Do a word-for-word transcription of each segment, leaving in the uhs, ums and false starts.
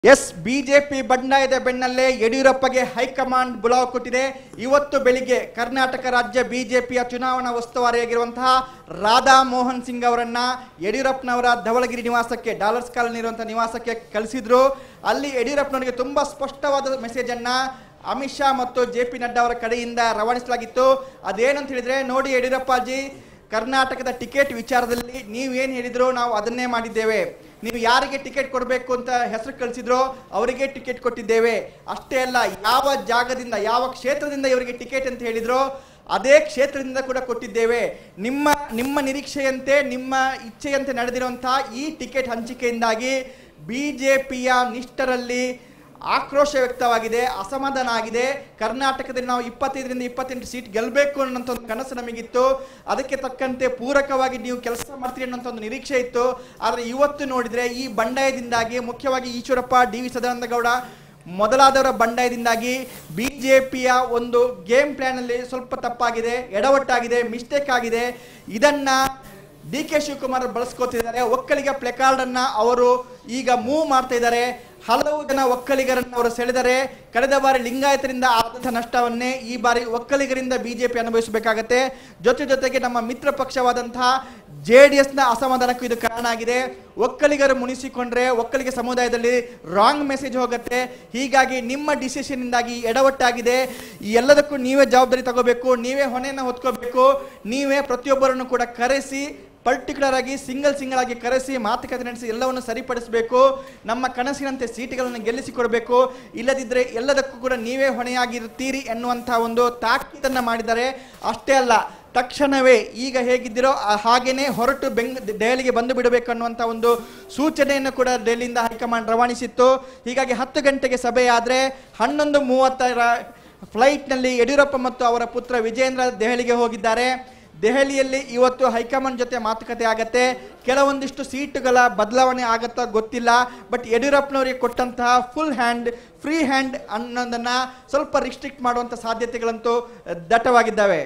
S BJP ಬಂಡಾಯದ ಬೆನ್ನಲ್ಲೇ ಯಡಿಯೂರಪ್ಪಗೆ high command ಬುಲಾವ್ ಕೊಟ್ಟಿದೆ. ಇವತ್ತು ಬೆಳಿಗ್ಗೆ ಕರ್ನಾಟಕ ರಾಜ್ಯ ಬಿಜೆಪಿಯ ಚುನಾವಣಾ ಉಸ್ತುವಾರಿಯಾಗಿರುವಂತಹ ರಾಧಾ ಮೋಹನ್ ಸಿಂಗ್ ಅವರನ್ನ ಯಡಿಯೂರಪ್ಪನವರ ಧವಳಗಿರಿ ನಿವಾಸಕ್ಕೆ, ಡಾಲರ್ಸ್ ಕಾಲನಿ ಇರುವಂತಹ ನಿವಾಸಕ್ಕೆ ಕಳಿಸಿದ್ರು. ಅಲ್ಲಿ ಯಡಿಯೂರಪ್ಪನವರಿಗೆ ತುಂಬಾ ಸ್ಪಷ್ಟವಾದ ಮೆಸೇಜ್ ಅನ್ನ ಅಮಿತ್ ಶಾ ಮತ್ತು ಜೆ ಪಿ ನಡ್ಡಾ ಅವರ ಕಡೆಯಿಂದ ರವಾನಿಸಲಾಗಿತ್ತು. ಅದೇನಂತ ಹೇಳಿದ್ರೆ, ನೋಡಿ ಯಡಿಯೂರಪ್ಪಾಜಿ, ಕರ್ನಾಟಕದ ಟಿಕೆಟ್ ವಿಚಾರದಲ್ಲಿ ನೀವೇನು ಹೇಳಿದ್ರು ನಾವು ಅದನ್ನೇ ಮಾಡಿದ್ದೇವೆ. ನೀವು ಯಾರಿಗೆ ಟಿಕೆಟ್ ಕೊಡಬೇಕು ಅಂತ ಹೆಸರು ಕಳಿಸಿದ್ರೋ ಅವರಿಗೆ ಟಿಕೆಟ್ ಕೊಟ್ಟಿದ್ದೇವೆ. ಅಷ್ಟೇ ಅಲ್ಲ, ಯಾವ ಜಾಗದಿಂದ, ಯಾವ ಕ್ಷೇತ್ರದಿಂದ ಇವರಿಗೆ ಟಿಕೆಟ್ ಅಂತ ಹೇಳಿದ್ರೋ ಅದೇ ಕ್ಷೇತ್ರದಿಂದ ಕೂಡ ಕೊಟ್ಟಿದ್ದೇವೆ. ನಿಮ್ಮ ನಿಮ್ಮ ನಿರೀಕ್ಷೆಯಂತೆ, ನಿಮ್ಮ ಇಚ್ಛೆಯಂತೆ ನಡೆದಿರುವಂತಹ ಈ ಟಿಕೆಟ್ ಹಂಚಿಕೆಯಿಂದಾಗಿ ಬಿಜೆಪಿಯ ನಿಷ್ಠರಲ್ಲಿ ಆಕ್ರೋಶ ವ್ಯಕ್ತವಾಗಿದೆ, ಅಸಮಾಧಾನ ಆಗಿದೆ. ಕರ್ನಾಟಕದಲ್ಲಿ ನಾವು ಇಪ್ಪತ್ತೈದರಿಂದ ಇಪ್ಪತ್ತೆಂಟು ಸೀಟ್ ಗೆಲ್ಲಬೇಕು ಅನ್ನೋಂಥ ಒಂದು ಕನಸು ನಮಗಿತ್ತು. ಅದಕ್ಕೆ ತಕ್ಕಂತೆ ಪೂರಕವಾಗಿ ನೀವು ಕೆಲಸ ಮಾಡ್ತೀರಿ ಅನ್ನೋಂಥ ಒಂದು ನಿರೀಕ್ಷೆ ಇತ್ತು. ಆದರೆ ಇವತ್ತು ನೋಡಿದರೆ ಈ ಬಂಡಾಯದಿಂದಾಗಿ, ಮುಖ್ಯವಾಗಿ ಈಶ್ವರಪ್ಪ, ಡಿ ವಿ ಸದಾನಂದಗೌಡ ಮೊದಲಾದವರ ಬಂಡಾಯದಿಂದಾಗಿ ಬಿಜೆಪಿಯ ಒಂದು ಗೇಮ್ ಪ್ಲಾನಲ್ಲಿ ಸ್ವಲ್ಪ ತಪ್ಪಾಗಿದೆ, ಎಡವಟ್ಟಾಗಿದೆ, ಮಿಸ್ಟೇಕ್ ಆಗಿದೆ. ಇದನ್ನ ಡಿ ಕೆ ಶಿವಕುಮಾರ್ ಬಳಸ್ಕೋತಿದ್ದಾರೆ. ಒಕ್ಕಲಿಗ ಪ್ಲೆಕಾರ್ಡ್ ಅನ್ನ ಅವರು ಈಗ ಮೂವ್ ಮಾಡ್ತಾ ಇದ್ದಾರೆ. ಹಲವು ಜನ ಒಕ್ಕಲಿಗರನ್ನು ಅವರು ಸೆಳೆದರೆ, ಕಳೆದ ಬಾರಿ ಲಿಂಗಾಯತರಿಂದ ಆದಂತಹ ನಷ್ಟವನ್ನೇ ಈ ಬಾರಿ ಒಕ್ಕಲಿಗರಿಂದ ಬಿಜೆಪಿ ಅನುಭವಿಸಬೇಕಾಗತ್ತೆ. ಜೊತೆ ಜೊತೆಗೆ ನಮ್ಮ ಮಿತ್ರ ಪಕ್ಷವಾದಂತಹ ಜೆ ಡಿ ಎಸ್ನ ಅಸಮಾಧಾನಕ್ಕೂ ಇದು ಕಾರಣ ಆಗಿದೆ. ಒಕ್ಕಲಿಗರು ಮುನಿಸಿಕೊಂಡ್ರೆ ಒಕ್ಕಲಿಗ ಸಮುದಾಯದಲ್ಲಿ ರಾಂಗ್ ಮೆಸೇಜ್ ಹೋಗುತ್ತೆ. ಹೀಗಾಗಿ ನಿಮ್ಮ ಡಿಸಿಷನ್ ಇಂದಾಗಿ ಎಡವಟ್ಟಾಗಿದೆ. ಈ ಎಲ್ಲದಕ್ಕೂ ನೀವೇ ಜವಾಬ್ದಾರಿ ತಗೋಬೇಕು, ನೀವೇ ಹೊಣೆಯನ್ನು ಹೊತ್ಕೋಬೇಕು. ನೀವೇ ಪ್ರತಿಯೊಬ್ಬರನ್ನು ಕೂಡ ಕರೆಸಿ, ಪರ್ಟಿಕ್ಯುಲರ್ ಆಗಿ ಸಿಂಗಲ್ ಸಿಂಗಲ್ ಆಗಿ ಕರೆಸಿ ಮಾತುಕತೆ ನಡೆಸಿ ಎಲ್ಲವನ್ನು ಸರಿಪಡಿಸಬೇಕು. ನಮ್ಮ ಕನಸಿನಂತೆ ಸೀಟುಗಳನ್ನು ಗೆಲ್ಲಿಸಿಕೊಡಬೇಕು. ಇಲ್ಲದಿದ್ದರೆ ಎಲ್ಲದಕ್ಕೂ ಕೂಡ ನೀವೇ ಹೊಣೆಯಾಗಿರುತ್ತೀರಿ ಎನ್ನುವಂಥ ಒಂದು ತಾಕೀತನ್ನು ಮಾಡಿದ್ದಾರೆ. ಅಷ್ಟೇ ಅಲ್ಲ, ತಕ್ಷಣವೇ ಈಗ ಹೇಗಿದ್ದೀರೋ ಹಾಗೇನೆ ಹೊರಟು ಬೆಂಗ್ ದೆಹಲಿಗೆ ಬಂದು ಬಿಡಬೇಕು ಅನ್ನುವಂಥ ಒಂದು ಸೂಚನೆಯನ್ನು ಕೂಡ ಡೆಲ್ಲಿಯಿಂದ ಹೈಕಮಾಂಡ್ ರವಾನಿಸಿತ್ತು. ಹೀಗಾಗಿ ಹತ್ತು ಗಂಟೆಗೆ ಸಭೆ ಆದರೆ ಹನ್ನೊಂದು ಮೂವತ್ತರ ಫ್ಲೈಟ್ನಲ್ಲಿ ಯಡಿಯೂರಪ್ಪ ಮತ್ತು ಅವರ ಪುತ್ರ ವಿಜೇಂದ್ರ ದೆಹಲಿಗೆ ಹೋಗಿದ್ದಾರೆ. ದೆಹಲಿಯಲ್ಲಿ ಇವತ್ತು ಹೈಕಮಾಂಡ್ ಜೊತೆ ಮಾತುಕತೆ ಆಗತ್ತೆ. ಕೆಲವೊಂದಿಷ್ಟು ಸೀಟುಗಳ ಬದಲಾವಣೆ ಆಗತ್ತಾ ಗೊತ್ತಿಲ್ಲ. ಬಟ್ ಯಡಿಯೂರಪ್ಪನವರಿಗೆ ಕೊಟ್ಟಂತಹ ಫುಲ್ ಹ್ಯಾಂಡ್, ಫ್ರೀ ಹ್ಯಾಂಡ್ ಅನ್ನೋದನ್ನ ಸ್ವಲ್ಪ ರಿಸ್ಟ್ರಿಕ್ಟ್ ಮಾಡುವಂತ ಸಾಧ್ಯತೆಗಳಂತೂ ದಟ್ಟವಾಗಿದ್ದಾವೆ.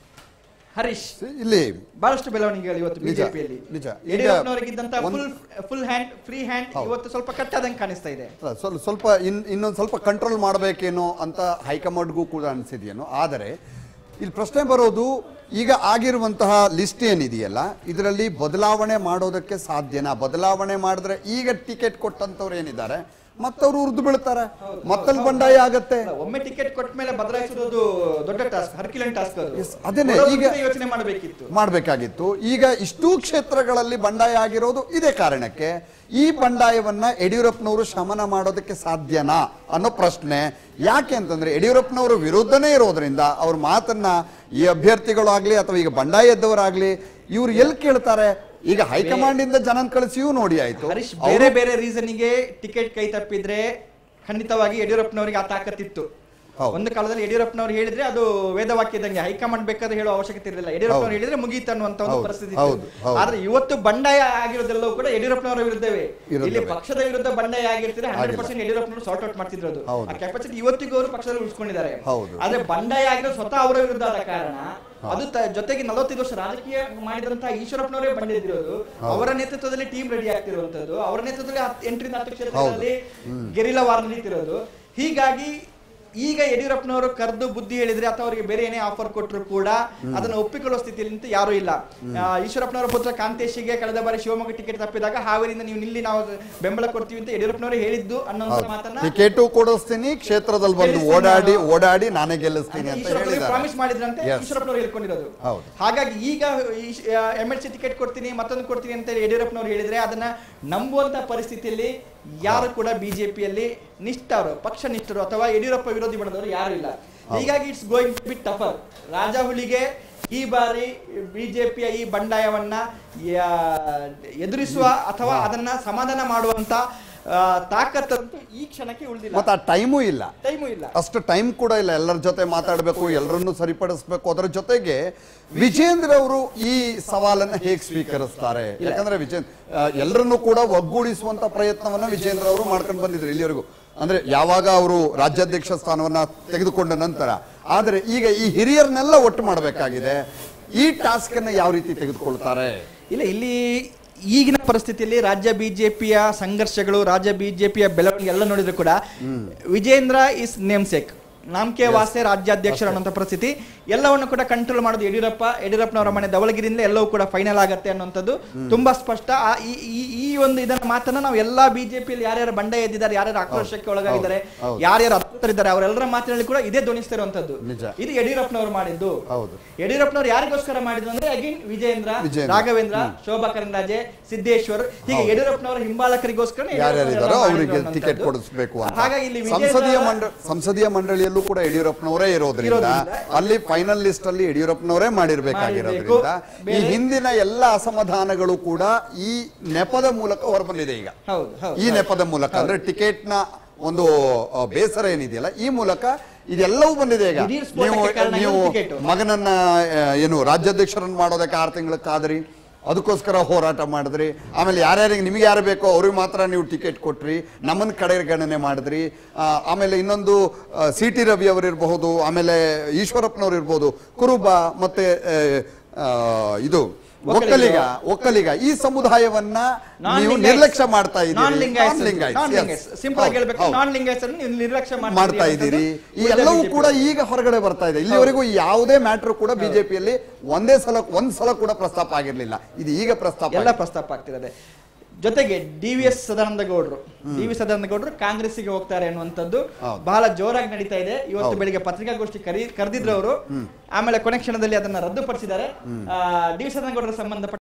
ಹರೀಶ್, ಇಲ್ಲಿ ಬಹಳಷ್ಟು ಬೆಳವಣಿಗೆಗಳು ಇವತ್ತು ಬಿಜೆಪಿಯಲ್ಲಿ. ಯಡಿಯೂರಪ್ಪನವರಿಗಿದ್ದಂತ full full hand, free hand ಇವತ್ತು ಸ್ವಲ್ಪ ಕಟ್ಟಾದಂಗೆ ಕಾಣಿಸ್ತಾ ಇದೆ. ಸ್ವಲ್ಪ ಇನ್ನೊಂದು ಸ್ವಲ್ಪ ಕಂಟ್ರೋಲ್ ಮಾಡಬೇಕೇನೋ ಅಂತ ಹೈಕಮಾಂಡ್ಗೂ ಕೂಡ ಅನಿಸಿದೆಯೇನೋ. ಆದರೆ ಇಲ್ಲಿ ಪ್ರಶ್ನೆ ಬರೋದು, ಈಗ ಆಗಿರುವಂತಹ ಲಿಸ್ಟ್ ಏನಿದೆಯಲ್ಲ, ಇದರಲ್ಲಿ ಬದಲಾವಣೆ ಮಾಡೋದಕ್ಕೆ ಸಾಧ್ಯನಾ? ಬದಲಾವಣೆ ಮಾಡಿದ್ರೆ ಈಗ ಟಿಕೆಟ್ ಕೊಟ್ಟಂತವ್ರು ಏನಿದ್ದಾರೆ ಮತ್ತವ್ರು ಉರ್ದು ಬೀಳ್ತಾರೆ, ಮತ್ತಲ್ಲಿ ಬಂಡಾಯ ಆಗತ್ತೆ. ಒಮ್ಮೆ ಟಿಕೆಟ್ ಕೊಟ್ಟ ಮೇಲೆ ಬದಲಾಯಿಸೋದು ದೊಡ್ಡ ಟಾಸ್ಕ್, ಹರ್ಕ್ಯುಲೆನ್ ಟಾಸ್ಕ್. ಅದನ್ನೇ ಈಗ ಯೋಚನೆ ಮಾಡಬೇಕಿತ್ತು ಮಾಡಬೇಕಾಗಿತ್ತು. ಈಗ ಇಷ್ಟೂ ಕ್ಷೇತ್ರಗಳಲ್ಲಿ ಬಂಡಾಯ ಆಗಿರೋದು ಇದೇ ಕಾರಣಕ್ಕೆ. ಈ ಬಂಡಾಯವನ್ನ ಯಡಿಯೂರಪ್ಪನವರು ಶಮನ ಮಾಡೋದಕ್ಕೆ ಸಾಧ್ಯನಾ ಅನ್ನೋ ಪ್ರಶ್ನೆ. ಯಾಕೆ ಅಂತಂದ್ರೆ, ಯಡಿಯೂರಪ್ಪನವರು ವಿರುದ್ಧನೇ ಇರೋದ್ರಿಂದ ಅವ್ರ ಮಾತನ್ನ ಈ ಅಭ್ಯರ್ಥಿಗಳಾಗ್ಲಿ ಅಥವಾ ಈಗ ಬಂಡಾಯ ಎದ್ದವರಾಗ್ಲಿ ಇವ್ರು ಎಲ್ಲಿ ಕೇಳ್ತಾರೆ? ಈಗ ಹೈಕಮಾಂಡ್ ಇಂದ ಜನನ್ ಕಳಿಸಿಯೂ ನೋಡಿ ಆಯ್ತು. ಬೇರೆ ಬೇರೆ ರೀಸನ್ಗೆ ಟಿಕೆಟ್ ಕೈ ತಪ್ಪಿದ್ರೆ ಖಂಡಿತವಾಗಿ ಯಡಿಯೂರಪ್ಪನವರಿಗೆ ಆ ತಾಕತ್ತಿತ್ತು. ಒಂದು ಕಾಲದಲ್ಲಿ ಯಡಿಯೂರಪ್ಪನವರು ಹೇಳಿದ್ರೆ ಅದು ವೇದವಾಕ್ಯ ಇದ್ದಂಗೆ, ಹೈಕಮಾಂಡ್ ಬೇಕಾದ್ರೆ ಹೇಳೋ ಅವಶ್ಯಕತೆ ಇರಲಿಲ್ಲ. ಯಡಿಯೂರಪ್ಪನವರು ಹೇಳಿದ್ರೆ ಮುಗೀತು ಅನ್ನುವಂತ ಒಂದು ಪರಿಸ್ಥಿತಿ ಇತ್ತು. ಆದ್ರೆ ಇವತ್ತು ಬಂಡಾಯ ಆಗಿರೋದೆಲ್ಲವೂ ಕೂಡ ಯಡಿಯೂರಪ್ಪನವರ ವಿರುದ್ಧವೇ. ಇಲ್ಲಿ ಪಕ್ಷದ ವಿರುದ್ಧ ಬಂಡಾಯ ಆಗಿರ್ತಾರೆ, ಹಂಡ್ರೆಡ್ ಪರ್ಸೆಂಟ್ ಯಡಿಯೂರಪ್ಪನವರು ಸಾರ್ಟ್ ಔಟ್ ಮಾಡ್ತಿದ್ರು. ಅದು ಆ ಕೆಪಾಸಿಟಿ ಇವತ್ತಿಗೂ ಅವರು ಪಕ್ಷದಲ್ಲಿ ಉಳಿಸ್ಕೊಂಡಿದ್ದಾರೆ. ಆದ್ರೆ ಬಂಡಾಯ ಆಗಿರೋದು ಸ್ವತಃ ಅವರ ವಿರುದ್ಧ ಆದ ಕಾರಣ, ಅದು ಜೊತೆಗೆ ನಲವತ್ತೈದು ವರ್ಷ ರಾಜಕೀಯ ಮಾಡಿದಂತಹ ಈಶ್ವರಪ್ಪನವರೇ ಬಂದಿದ್ದಿರೋದು, ಅವರ ನೇತೃತ್ವದಲ್ಲಿ ಟೀಮ್ ರೆಡಿ ಆಗ್ತಿರುವಂತದ್ದು, ಅವರ ನೇತೃತ್ವದಲ್ಲಿ ಎಂಟರಿಂದ ಹತ್ತು ಕ್ಷೇತ್ರಗಳಲ್ಲಿ ಗೆರಿಲ್ಲಾ ವಾರ್ ನಡೀತಿರೋದು. ಹೀಗಾಗಿ ಈಗ ಯಡಿಯೂರಪ್ಪನವರು ಕರೆದು ಬುದ್ಧಿ ಹೇಳಿದ್ರೆ ಅಥವಾ ಅವರಿಗೆ ಬೇರೆ ಏನೇ ಆಫರ್ ಕೊಟ್ಟರು ಕೂಡ ಅದನ್ನು ಒಪ್ಪಿಕೊಳ್ಳುವ ಸ್ಥಿತಿಯಲ್ಲಿ ಯಾರು ಇಲ್ಲ. ಈಶ್ವರಪ್ಪನವರ ಪುತ್ರ ಕಾಂತೇಶಿಗೆ ಕಳೆದ ಬಾರಿ ಶಿವಮೊಗ್ಗ ಟಿಕೆಟ್ ತಪ್ಪಿದಾಗ ಹಾವೇರಿಯಿಂದ ನೀವು ನಿಲ್ಲಿ, ನಾವು ಬೆಂಬಲ ಕೊಡ್ತೀವಿ ಅಂತ ಯಡಿಯೂರಪ್ಪನವರೇ ಹೇಳಿದ್ದು ಅನ್ನೋ ಮಾತನ್ನ, ಟಿಕೆಟ್ ಕೊಡಿಸ್ತೀನಿ, ಕ್ಷೇತ್ರದಲ್ಲಿ ಬಂದು ಓಡಾಡಿ ಓಡಾಡಿ ನಾನೇ ಗೆಲ್ಲಿಸ್ತೀನಿ ಅಂತ ಪ್ರಾಮಿಸ್ ಮಾಡಿದ್ರಂತೆ ಈಶ್ವರಪ್ಪನವರು ಹೇಳ್ಕೊಂಡಿರೋದು. ಹಾಗಾಗಿ ಈಗ ಎಂ ಎಲ್ ಸಿ ಟಿಕೆಟ್ ಕೊಡ್ತೀನಿ, ಮತ್ತೊಂದು ಕೊಡ್ತೀನಿ ಅಂತ ಯಡಿಯೂರಪ್ಪನವರು ಹೇಳಿದ್ರೆ ಅದನ್ನ ನಂಬುವಂತ ಪರಿಸ್ಥಿತಿಯಲ್ಲಿ ಯಾರು ಕೂಡ ಬಿಜೆಪಿಯಲ್ಲಿ ನಿಷ್ಠರು, ಪಕ್ಷ ನಿಷ್ಠರು ಅಥವಾ ಯಡಿಯೂರಪ್ಪ ವಿರೋಧಿ ಬಣದವರು ಯಾರು ಇಲ್ಲ. ಹೀಗಾಗಿ ಇಟ್ಸ್ ಗೋಯಿಂಗ್ ಬಿಟ್ ಟಫರ್. ರಾಜಾಹುಲಿಗೆ ಈ ಬಾರಿ ಬಿಜೆಪಿಯ ಈ ಬಂಡಾಯವನ್ನ ಎದುರಿಸುವ ಅಥವಾ ಅದನ್ನ ಸಮಾಧಾನ ಮಾಡುವಂತ ತಾಕತ್ತಂತೂ ಈ ಕ್ಷಣಕ್ಕೆ ಉಳಿದಿಲ್ಲ. ಮತ್ತೆ ಆ ಟೈಮೂ ಇಲ್ಲ, ಟೈಮೂ ಇಲ್ಲ, ಅಷ್ಟು ಟೈಮ್ ಕೂಡ ಇಲ್ಲ. ಎಲ್ಲರ ಜೊತೆ ಮಾತಾಡಬೇಕು, ಎಲ್ಲರನ್ನು ಸರಿಪಡಿಸಬೇಕು. ಅದರ ಜೊತೆಗೆ ವಿಜೇಂದ್ರ ಅವರು ಈ ಸವಾಲನ್ನ ಹೇಗೆ ಸ್ವೀಕರಿಸ್ತಾರೆ? ಯಾಕಂದ್ರೆ ವಿಜೇಂದ್ರ ಎಲ್ಲರನ್ನೂ ಕೂಡ ಒಗ್ಗೂಡಿಸುವಂತ ಪ್ರಯತ್ನವನ್ನ ವಿಜೇಂದ್ರ ಅವರು ಮಾಡ್ಕೊಂಡು ಬಂದಿದ್ರು ಇಲ್ಲಿವರೆಗೂ. ಅಂದ್ರೆ ಯಾವಾಗ ಅವರು ರಾಜ್ಯಾಧ್ಯಕ್ಷ ಸ್ಥಾನವನ್ನ ತೆಗೆದುಕೊಂಡ ನಂತರ. ಆದ್ರೆ ಈಗ ಈ ಹಿರಿಯರನ್ನೆಲ್ಲ ಒಟ್ಟು ಮಾಡಬೇಕಾಗಿದೆ. ಈ ಟಾಸ್ಕ್ ಅನ್ನ ಯಾವ ರೀತಿ ತೆಗೆದುಕೊಳ್ತಾರೆ? ಇಲ್ಲ, ಇಲ್ಲಿ ಈಗಿನ ಪರಿಸ್ಥಿತಿಯಲ್ಲಿ ರಾಜ್ಯ ಬಿಜೆಪಿಯ ಸಂಘರ್ಷಗಳು, ರಾಜ್ಯ ಬಿಜೆಪಿಯ ಬೆಳವಣಿಗೆ ಎಲ್ಲ ನೋಡಿದ್ರು ಕೂಡ ವಿಜೇಂದ್ರ ಇಸ್ ನೇಮ್ ಸೇಕ್, ನಾಮಕೆ ವಾಸೆ ರಾಜ್ಯಾಧ್ಯಕ್ಷರು ಅನ್ನುವಂಥ ಪರಿಸ್ಥಿತಿ. ಎಲ್ಲವನ್ನು ಕೂಡ ಕಂಟ್ರೋಲ್ ಮಾಡೋದು ಯಡಿಯೂರಪ್ಪ. ಯಡಿಯೂರಪ್ಪನವರ ಮನೆ ಧವಳಗಿರಿಯಿಂದ ಎಲ್ಲವೂ ಕೂಡ ಫೈನಲ್ ಆಗತ್ತೆ ಅನ್ನುವಂಥದ್ದು ತುಂಬಾ ಸ್ಪಷ್ಟ. ಈ ಒಂದು ಇದನ್ನ ಮಾತನ್ನ ನಾವು ಎಲ್ಲಾ ಬಿಜೆಪಿಯಲ್ಲಿ ಯಾರ್ಯಾರು ಬಂಡಾಯ ಎದ್ದಿದ್ದಾರೆ, ಯಾರ್ಯಾರು ಆಕ್ರೋಶಕ್ಕೆ ಒಳಗಾಗಿದ್ದಾರೆ, ಯಾರ್ಯಾರು ಹತ್ತರಿದ್ದಾರೆ ಅವರೆಲ್ಲರ ಮಾತಿನಲ್ಲಿ ಕೂಡ ಇದೇ ಧ್ವನಿಸ್ತಿರುವಂತದ್ದು. ಇದು ಯಡಿಯೂರಪ್ಪನವರು ಮಾಡಿದ್ದು. ಯಡಿಯೂರಪ್ಪನವರು ಯಾರಿಗೋಸ್ಕರ ಮಾಡಿದ್ರು ಅಂದ್ರೆ ಅಗೇನ್ ವಿಜೇಂದ್ರ, ರಾಘವೇಂದ್ರ, ಶೋಭಾ ಕರಂದ್ಲಾಜೆ, ಸಿದ್ದೇಶ್ವರ್, ಹೀಗೆ ಯಡಿಯೂರಪ್ಪನವರ ಹಿಂಬಾಲಕರಿಗೋಸ್ಕರ ಟಿಕೆಟ್ ಕೊಡಿಸಬೇಕು. ಹಾಗಾಗಿ ಇಲ್ಲಿ ಸಂಸದೀಯ ಮಂಡಳಿಯಲ್ಲಿ ಕೂಡ ಯಡಿಯೂರಪ್ಪನವರೇ ಇರೋದ್ರಿಂದ ಅಲ್ಲಿ ಫೈನಲ್ ಲಿಸ್ಟ್ ಅಲ್ಲಿ ಯಡಿಯೂರಪ್ಪನವರೇ ಮಾಡಿರ್ಬೇಕಾಗಿರೋದ್ರಿಂದ ಈ ಹಿಂದಿನ ಎಲ್ಲ ಅಸಮಾಧಾನಗಳು ಕೂಡ ಈ ನೆಪದ ಮೂಲಕ ಹೊರಬಂದಿದೆ. ಈಗ ಈ ನೆಪದ ಮೂಲಕ ಅಂದ್ರೆ ಟಿಕೆಟ್ ನ ಒಂದು ಬೇಸರ ಏನಿದೆಯಲ್ಲ, ಈ ಮೂಲಕ ಇದೆಲ್ಲವೂ ಬಂದಿದೆ. ಈಗ ನೀವು ನೀವು ಮಗನನ್ನ ಏನು ರಾಜ್ಯಾಧ್ಯಕ್ಷರನ್ನು ಮಾಡೋದಕ್ಕೆ ಆರು ತಿಂಗಳ ಕಾದ್ರಿ, ಅದಕ್ಕೋಸ್ಕರ ಹೋರಾಟ ಮಾಡಿದ್ರಿ. ಆಮೇಲೆ ಯಾರ್ಯಾರಿಗೆ ನಿಮಗೆ ಯಾರು ಬೇಕೋ ಅವ್ರಿಗೆ ಮಾತ್ರ ನೀವು ಟಿಕೆಟ್ ಕೊಟ್ರಿ, ನಮ್ಮನ್ನ ಕಡೆಗಣನೆ ಮಾಡಿದ್ರಿ. ಆಮೇಲೆ ಇನ್ನೊಂದು ಸಿ ಟಿ ರವಿ ಅವರು ಇರಬಹುದು, ಆಮೇಲೆ ಈಶ್ವರಪ್ಪನವ್ರು ಇರ್ಬೋದು, ಕುರುಬ ಮತ್ತೆ ಇದು ಒಕ್ಕಲಿಗ ಒಕ್ಕಲಿಗ ಈ ಸಮುದಾಯವನ್ನ ನೀವು ನಿರ್ಲಕ್ಷ್ಯ ಮಾಡ್ತಾ ಇದ್ದೀರಿ, ಮಾಡ್ತಾ ಇದ್ದೀರಿ. ಈ ಎಲ್ಲವೂ ಕೂಡ ಈಗ ಹೊರಗಡೆ ಬರ್ತಾ ಇದೆ. ಇಲ್ಲಿವರೆಗೂ ಯಾವುದೇ ಮ್ಯಾಟರ್ ಕೂಡ ಬಿಜೆಪಿಯಲ್ಲಿ ಒಂದೇ ಸಲ ಒಂದ್ ಸಲ ಕೂಡ ಪ್ರಸ್ತಾಪ ಆಗಿರ್ಲಿಲ್ಲ. ಇದು ಈಗ ಪ್ರಸ್ತಾಪ ಎಲ್ಲ ಪ್ರಸ್ತಾಪ ಆಗ್ತಿದೆ. ಜೊತೆಗೆ ಡಿ ವಿ ಎಸ್ ಸದಾನಂದ ಗೌಡರು ಡಿ ವಿ ಸದಾನಂದ ಗೌಡರು ಕಾಂಗ್ರೆಸ್ಗೆ ಹೋಗ್ತಾರೆ ಅನ್ನುವಂಥದ್ದು ಬಹಳ ಜೋರಾಗಿ ನಡೀತಾ ಇದೆ. ಇವತ್ತು ಬೆಳಿಗ್ಗೆ ಪತ್ರಿಕಾಗೋಷ್ಠಿ ಕರಿ ಕರೆದಿದ್ರು ಅವರು, ಆಮೇಲೆ ಕೊನೆ ಕ್ಷಣದಲ್ಲಿ ಅದನ್ನ ರದ್ದುಪಡಿಸಿದ್ದಾರೆ. ಡಿ ವಿ ಸದಾನಂದ ಗೌಡರ ಸಂಬಂಧಪಟ್ಟ